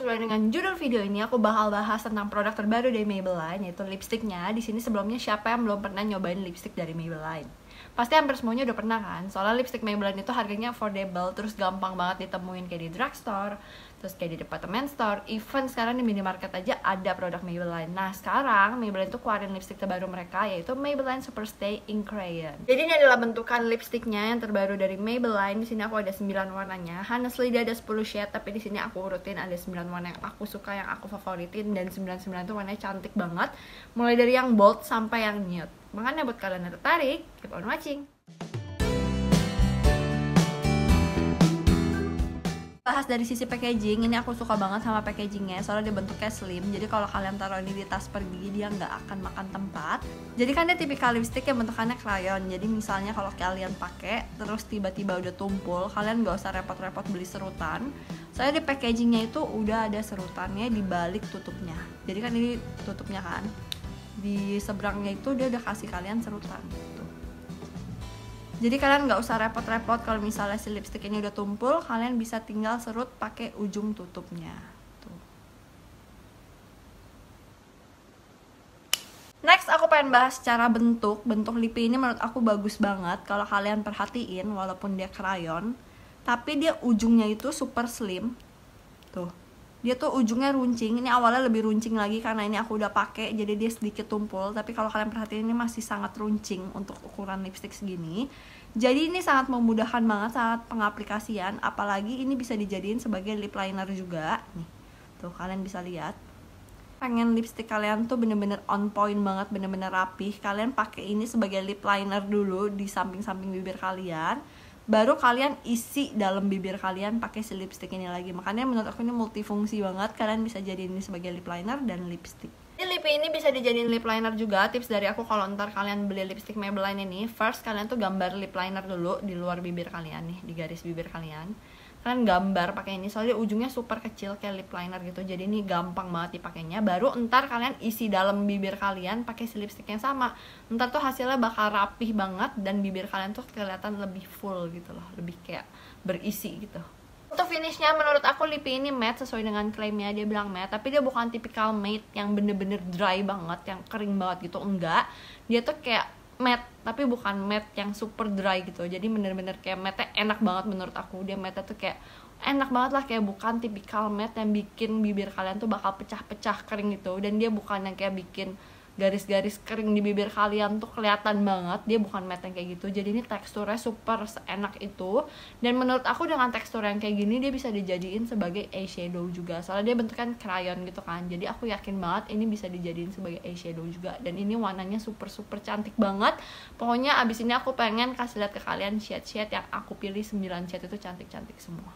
Sesuai dengan judul video ini, aku bakal bahas tentang produk terbaru dari Maybelline, yaitu lipstiknya. Di sini sebelumnya siapa yang belum pernah nyobain lipstik dari Maybelline? Pasti hampir semuanya udah pernah kan? Soalnya lipstik Maybelline itu harganya affordable, terus gampang banget ditemuin kayak di drugstore, terus kayak di department store, even sekarang di minimarket aja ada produk Maybelline. Nah sekarang Maybelline tuh keluarin lipstik terbaru mereka, yaitu Maybelline Superstay Ink Crayon. Jadi ini adalah bentukan lipstiknya yang terbaru dari Maybelline. Di sini aku ada 9 warnanya. Honestly dia ada 10 shade, tapi di sini aku urutin ada 9 warna yang aku suka, yang aku favoritin, dan 99 tuh warnanya cantik banget. Mulai dari yang bold sampai yang nude. Makanya buat kalian yang tertarik, keep on watching. Bahas dari sisi packaging, ini aku suka banget sama packagingnya, soalnya dia bentuknya slim. Jadi kalau kalian taruh ini di tas pergi, dia nggak akan makan tempat. Jadi kan dia tipikal lipstick yang bentukannya crayon. Jadi misalnya kalau kalian pakai terus tiba-tiba udah tumpul, kalian nggak usah repot-repot beli serutan. Soalnya di packagingnya itu udah ada serutannya di balik tutupnya. Jadi kan ini tutupnya kan, di seberangnya itu dia udah kasih kalian serutan tuh. Jadi kalian nggak usah repot-repot kalau misalnya si lipstick ini udah tumpul, kalian bisa tinggal serut pakai ujung tutupnya tuh. Next aku pengen bahas secara bentuk lip ini menurut aku bagus banget. Kalau kalian perhatiin, walaupun dia crayon, tapi dia ujungnya itu super slim tuh. Dia tuh ujungnya runcing. Ini awalnya lebih runcing lagi karena ini aku udah pakai, jadi dia sedikit tumpul. Tapi kalau kalian perhatiin, ini masih sangat runcing untuk ukuran lipstick segini. Jadi ini sangat memudahkan banget saat pengaplikasian. Apalagi ini bisa dijadiin sebagai lip liner juga. Nih, tuh kalian bisa lihat. Pengen lipstick kalian tuh bener-bener on point banget, bener-bener rapih, kalian pakai ini sebagai lip liner dulu di samping-samping bibir kalian. Baru kalian isi dalam bibir kalian pakai si lipstick ini lagi. Makanya menurut aku ini multifungsi banget. Kalian bisa jadiin ini sebagai lip liner dan lipstick. Ini lip ini bisa dijadiin lip liner juga. Tips dari aku kalau ntar kalian beli lipstick Maybelline ini, first kalian tuh gambar lip liner dulu di luar bibir kalian nih, di garis bibir kalian. Kalian gambar pakai ini, soalnya ujungnya super kecil kayak lip liner gitu. Jadi ini gampang banget dipakainya. Baru ntar kalian isi dalam bibir kalian pakai si lipstick yang sama. Ntar tuh hasilnya bakal rapih banget dan bibir kalian tuh kelihatan lebih full gitu loh, lebih kayak berisi gitu. Untuk finishnya menurut aku lip ini matte sesuai dengan klaimnya, dia bilang matte, tapi dia bukan tipikal matte yang bener-bener dry banget, yang kering banget gitu, enggak. Dia tuh kayak matte, tapi bukan matte yang super dry gitu. Jadi bener-bener kayak matte enak banget menurut aku. Dia matte tuh kayak enak banget lah, kayak bukan tipikal matte yang bikin bibir kalian tuh bakal pecah-pecah kering gitu. Dan dia bukan yang kayak bikin garis-garis kering di bibir kalian tuh kelihatan banget. Dia bukan matte yang kayak gitu. Jadi ini teksturnya super enak itu. Dan menurut aku dengan tekstur yang kayak gini, dia bisa dijadiin sebagai eyeshadow juga. Soalnya dia bentuknya crayon gitu kan. Jadi aku yakin banget ini bisa dijadiin sebagai eyeshadow juga. Dan ini warnanya super cantik banget. Pokoknya abis ini aku pengen kasih lihat ke kalian shade-shade yang aku pilih. 9 shade itu cantik-cantik semua.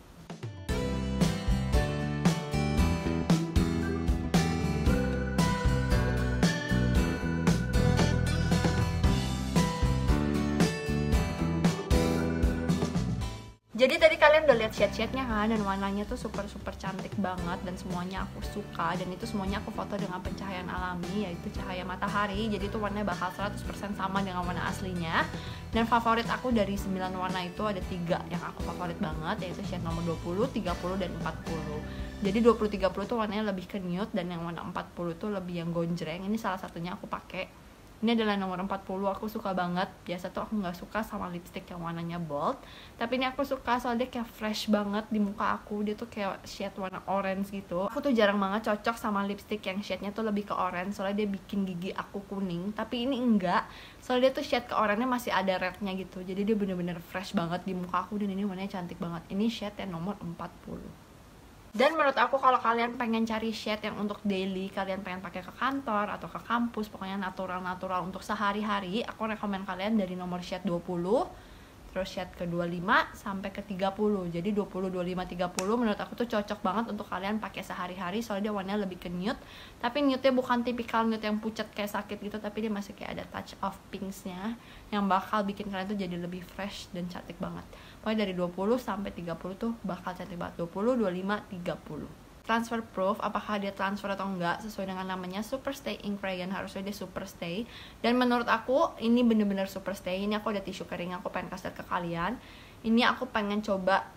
Jadi tadi kalian udah lihat shade-shade-nya kan, dan warnanya tuh super cantik banget, dan semuanya aku suka. Dan itu semuanya aku foto dengan pencahayaan alami, yaitu cahaya matahari. Jadi itu warnanya bakal 100% sama dengan warna aslinya. Dan favorit aku dari 9 warna itu ada 3 yang aku favorit banget, yaitu shade nomor 20, 30, dan 40. Jadi 20-30 tuh warnanya lebih ke nude, dan yang warna 40 tuh lebih yang gonjreng. Ini salah satunya aku pakai. Ini adalah nomor 40, aku suka banget. Biasa tuh aku nggak suka sama lipstick yang warnanya bold, tapi ini aku suka soalnya dia kayak fresh banget di muka aku. Dia tuh kayak shade warna orange gitu. Aku tuh jarang banget cocok sama lipstick yang shade-nya tuh lebih ke orange, soalnya dia bikin gigi aku kuning. Tapi ini enggak, soalnya dia tuh shade ke orange-nya masih ada red-nya gitu. Jadi dia bener-bener fresh banget di muka aku, dan ini warnanya cantik banget. Ini shade yang nomor 40. Dan menurut aku kalau kalian pengen cari shade yang untuk daily, kalian pengen pakai ke kantor atau ke kampus, pokoknya natural untuk sehari-hari, aku rekomen kalian dari nomor shade 20, terus shade ke 25 sampai ke 30. Jadi 20, 25, 30 menurut aku tuh cocok banget untuk kalian pakai sehari-hari, soalnya dia warnanya lebih ke nude. Tapi nude-nya bukan tipikal nude yang pucat kayak sakit gitu, tapi dia masih kayak ada touch of pinks-nya yang bakal bikin kalian tuh jadi lebih fresh dan cantik banget. Pokoknya dari 20 sampai 30 tuh bakal cantik banget. 20, 25, 30. Transfer proof, apakah dia transfer atau enggak, sesuai dengan namanya Superstay Ink Crayon, harusnya dia Superstay. Dan menurut aku ini bener-bener Superstay. Ini aku ada tisu kering, aku pengen kasih ke kalian. Ini aku pengen coba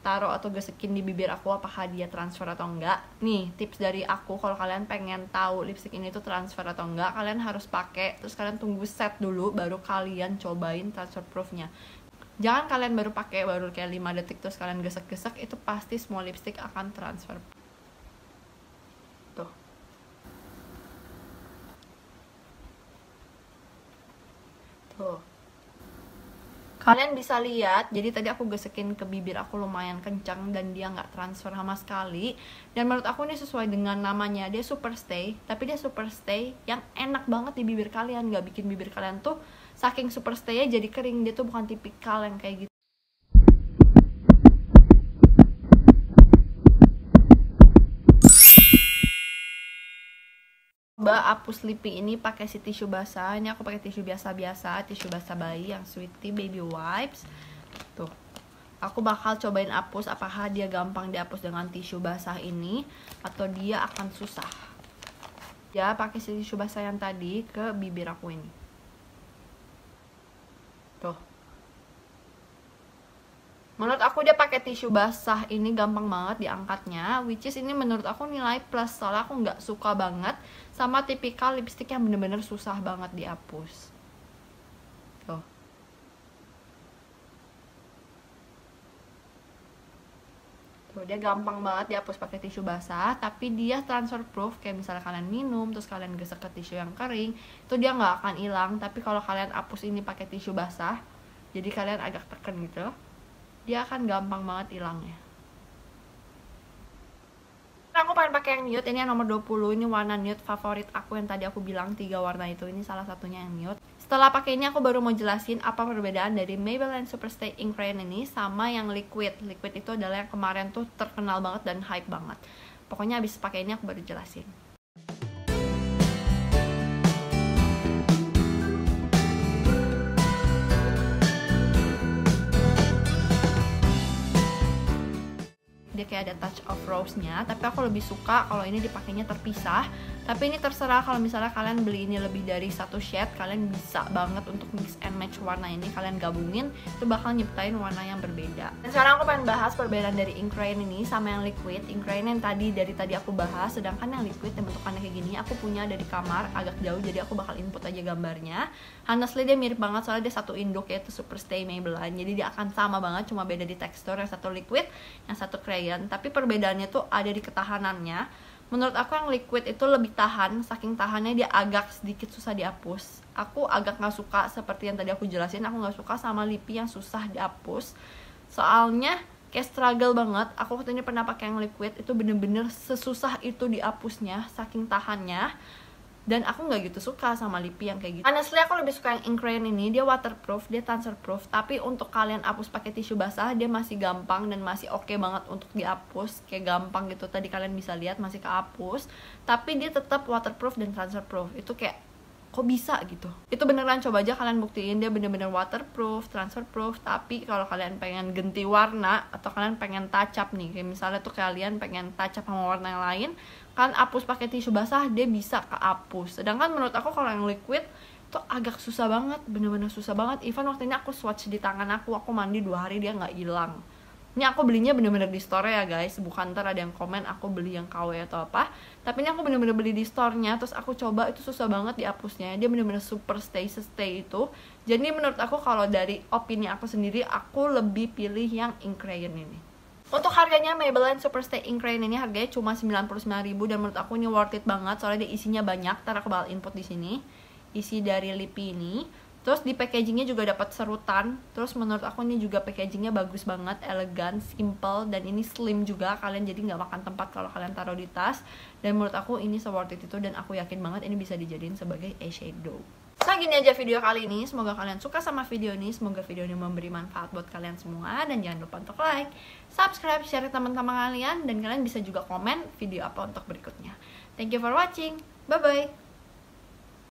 taruh atau gesekin di bibir aku apakah dia transfer atau enggak. Nih tips dari aku, kalau kalian pengen tahu lipstick ini tuh transfer atau enggak, kalian harus pakai terus kalian tunggu set dulu baru kalian cobain transfer proofnya. Jangan kalian baru pakai baru kayak 5 detik terus kalian gesek-gesek, itu pasti semua lipstick akan transfer. Tuh. Tuh. Kalian bisa lihat, jadi tadi aku gesekin ke bibir aku lumayan kencang dan dia nggak transfer sama sekali. Dan menurut aku ini sesuai dengan namanya, dia super stay. Tapi dia super stay yang enak banget di bibir kalian, nggak bikin bibir kalian tuh saking super stay-nya jadi kering. Dia tuh bukan tipikal yang kayak gitu. Coba hapus lipi ini pakai si tisu basah. Ini aku pakai tisu biasa-biasa, tisu basah bayi yang Sweety Baby Wipes. Tuh. Aku bakal cobain hapus apakah dia gampang dihapus dengan tisu basah ini atau dia akan susah. Ya, pakai si tisu basah yang tadi ke bibir aku ini. Tuh. Menurut aku dia pakai tisu basah ini gampang banget diangkatnya, which is ini menurut aku nilai plus, soalnya aku nggak suka banget sama tipikal lipstick yang bener-bener susah banget dihapus. Tuh. Tuh, dia gampang banget dihapus pakai tisu basah, tapi dia transfer proof. Kayak misalnya kalian minum terus kalian gesek ke tisu yang kering, itu dia nggak akan hilang. Tapi kalau kalian hapus ini pakai tisu basah, jadi kalian agak tekan gitu, dia akan gampang banget hilangnya. Aku pengen pakai yang nude, ini yang nomor 20, ini warna nude favorit aku yang tadi aku bilang 3 warna itu, ini salah satunya yang nude. Setelah pakai ini aku baru mau jelasin apa perbedaan dari Maybelline Superstay Ink Crayon ini sama yang liquid. Liquid itu adalah yang kemarin tuh terkenal banget dan hype banget. Pokoknya habis pakai ini aku baru jelasin. Dia kayak ada touch of rose-nya, tapi aku lebih suka kalau ini dipakainya terpisah. Tapi ini terserah, kalau misalnya kalian beli ini lebih dari satu shade, kalian bisa banget untuk mix and match warna ini, kalian gabungin, itu bakal nyiptain warna yang berbeda. Dan sekarang aku pengen bahas perbedaan dari ink crayon ini sama yang liquid. Ink crayon yang tadi aku bahas, sedangkan yang liquid yang bentukannya kayak gini, aku punya dari kamar agak jauh, jadi aku bakal input aja gambarnya. Honestly dia mirip banget, soalnya dia satu induk yaitu Superstay Maybelline, jadi dia akan sama banget, cuma beda di tekstur, yang satu liquid, yang satu crayon. Tapi perbedaannya tuh ada di ketahanannya. Menurut aku yang liquid itu lebih tahan, saking tahannya dia agak sedikit susah dihapus. Aku agak gak suka, seperti yang tadi aku jelasin, aku gak suka sama lipi yang susah dihapus. Soalnya kayak struggle banget. Aku waktu ini pernah pakai yang liquid, itu bener-bener sesusah itu dihapusnya, saking tahannya. Dan aku nggak gitu suka sama lipi yang kayak gitu. Honestly aku lebih suka yang ink crayon ini, dia waterproof, dia transfer proof. Tapi untuk kalian hapus pakai tisu basah, dia masih gampang dan masih oke banget untuk dihapus. Kayak gampang gitu, tadi kalian bisa lihat masih kehapus. Tapi dia tetap waterproof dan transfer proof. Itu kayak kok bisa gitu. Itu beneran, coba aja kalian buktiin, dia bener-bener waterproof, transfer proof. Tapi kalau kalian pengen ganti warna atau kalian pengen touch up nih, kayak misalnya tuh kalian pengen touch up sama warna yang lain, kan hapus pakai tisu basah dia bisa kehapus. Sedangkan menurut aku kalau yang liquid tuh agak susah banget, bener-bener susah banget. Even waktu ini aku swatch di tangan aku mandi 2 hari dia nggak hilang. Ini aku belinya bener-bener di store ya guys, bukan ntar ada yang komen aku beli yang KW atau apa. Tapi ini aku bener-bener beli di store-nya, terus aku coba, itu susah banget dihapusnya. Dia bener-bener super stay itu. Jadi menurut aku kalau dari opini aku sendiri, aku lebih pilih yang ink crayon ini. Untuk harganya Maybelline Superstay Ink Crayon ini harganya cuma 99.000 dan menurut aku ini worth it banget, soalnya dia isinya banyak. Ntar aku bakal input di sini isi dari lipi ini. Terus di packagingnya juga dapat serutan. Terus menurut aku ini juga packagingnya bagus banget, elegan, simple, dan ini slim juga. Kalian jadi nggak makan tempat kalau kalian taruh di tas. Dan menurut aku ini se-worth it itu, dan aku yakin banget ini bisa dijadiin sebagai eyeshadow. Nah gini aja video kali ini, semoga kalian suka sama video ini, semoga video ini memberi manfaat buat kalian semua. Dan jangan lupa untuk like, subscribe, share ke teman-teman kalian, dan kalian bisa juga komen video apa untuk berikutnya. Thank you for watching, bye bye.